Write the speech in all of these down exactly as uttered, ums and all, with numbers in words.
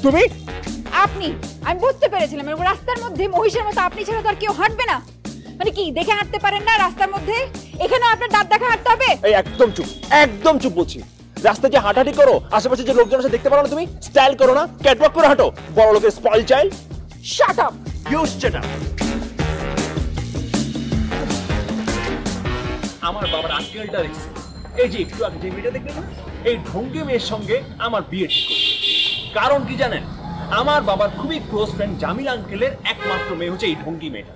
তুমি? আপনি, আমি বুঝতে পেরেছিলাম রাস্তার মধ্যে মহিষের মতো আপনি ছাড়া তো আর কেউ হাঁটবে না। মানে কি দেখে হাঁটতে পারেন না রাস্তার মধ্যে? এখানে আপনার দাঁত দেখা হাঁটতে হবে? এই একদম চুপ, একদম চুপ বলছি। রাস্তায় যে হাঁটাহাঁটি করো, আশেপাশে যে লোকজন আছে দেখতে পারো না তুমি? স্টাইল করো না, ক্যাটওয়াক করে হাঁটো। বড় লোকের spoil child. Shut up. You shut up. আমার বাবার আঙ্কেলটা রেখেছে, এই যে একটু আগে যে মেয়েটা দেখলেন না, এই ঢঙ্গি মেয়ের সঙ্গে আমার বিয়ে ঠিক করছে। কারণ কি জানেন? আমার বাবার খুবই ক্লোজ ফ্রেন্ড জামিল আঙ্কেলের একমাত্র মেয়ে হচ্ছে এই ঢঙ্গি মেয়েটা।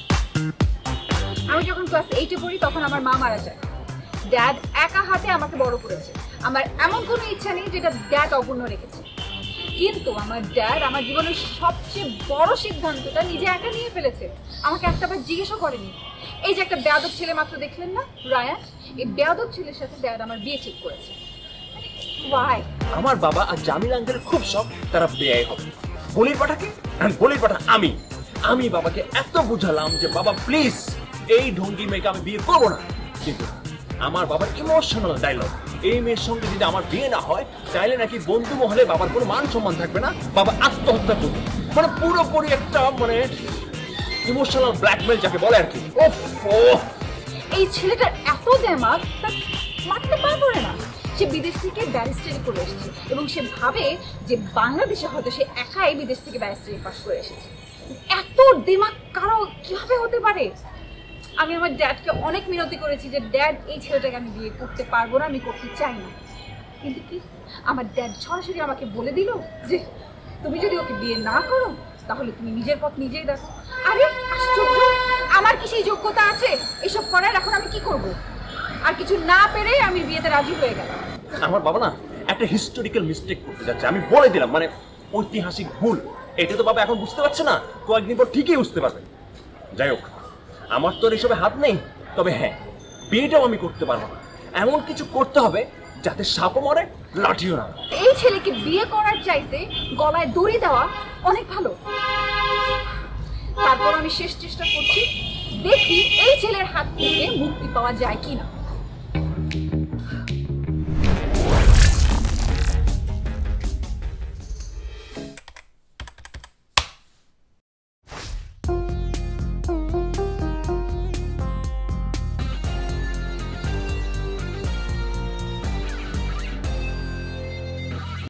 আমি যখন ক্লাস এইটে পড়ি তখন আমার মা মারা যায়। ড্যাড একা হাতে আমাকে বড় করেছে। আমার এমন কোনো ইচ্ছা নেই যেটা ড্যাড অপূর্ণ রেখেছে, কিন্তু আমার ড্যাড আমার জীবনের সবচেয়ে বড় সিদ্ধান্তটা নিজে একা নিয়ে ফেলেছে। আমাকে একটাবার জিজ্ঞেসও করেনি। এই যে একটা বেয়াদব ছেলে মাত্র দেখলেন না, রায়ান, এই বেয়াদব ছেলের সাথে ড্যাড আমার বিয়ে ঠিক করেছে। Why? আমার বাবা আর জামিল আঙ্কেলের খুব শখ তারা বিয়ে হবে। বলির পাঠাকে বলির পাঠা আমি আমি বাবাকে এত বুঝালাম যে বাবা প্লিজ এই ঢঙ্গি মেয়েকে আমি বিয়ে করবো না, কিন্তু আমার বাবার ইমোশনাল ডায়লগ, এই মেয়ের সঙ্গে যদি আমার বিয়ে না হয় তাইলে নাকি বন্ধু মহলে বাবার কোনো মান সম্মান থাকবে না, বাবা আত্মহত্যা করবে। মানে পুরোপুরি একটা মানে ইমোশনাল ব্ল্যাকমেল যাকে বলে আর কি। এই ছেলেটার এত দেমাগ তার মাথাতে পা পড়ে না। সে বিদেশ থেকে ব্যারিস্টারি করে এসেছে এবং সে ভাবে যে বাংলাদেশে হয়তো সে একাই বিদেশ থেকে ব্যারিস্টারি পাস করে এসেছে। এত দিমাগ কারো কিভাবে হতে পারে? আমি আমার ড্যাডকে অনেক মিনতি করেছি যে ড্যাড এই ছেলেটাকে আমি বিয়ে করতে পারবো না, আমি করতে চাই না, কিন্তু কি আমার ড্যাড সরাসরি আমাকে বলে দিল যে তুমি যদি ওকে বিয়ে না করো তাহলে তুমি নিজের পথ নিজেই দেখো। আরে আশ্চর্য, আমার কি সেই যোগ্যতা আছে এসব করার? এখন আমি কি করব? আর কিছু না পেরে আমি বিয়েতে রাজি হয়ে গেলাম। আমার বাবা না একটা হিস্টোরিক্যাল মিস্টেক করতে যাচ্ছে, আমি বলে দিলাম, মানে ঐতিহাসিক ভুল। এটা তো বাবা এখন বুঝতে পারছে না, কয়েকদিন পর ঠিকই বুঝতে পারবে। যাই হোক, আমার তো এসবে হাত নেই, তবে হ্যাঁ বিয়েটাও আমি করতে পারবো না। এমন কিছু করতে হবে যাতে সাপও মরে লাঠিও না। এই ছেলেকে বিয়ে করার চাইতে গলায় দড়ি দেওয়া অনেক ভালো। তারপর আমি শেষ চেষ্টা করছি, দেখি এই ছেলের হাত থেকে মুক্তি পাওয়া যায় কিনা।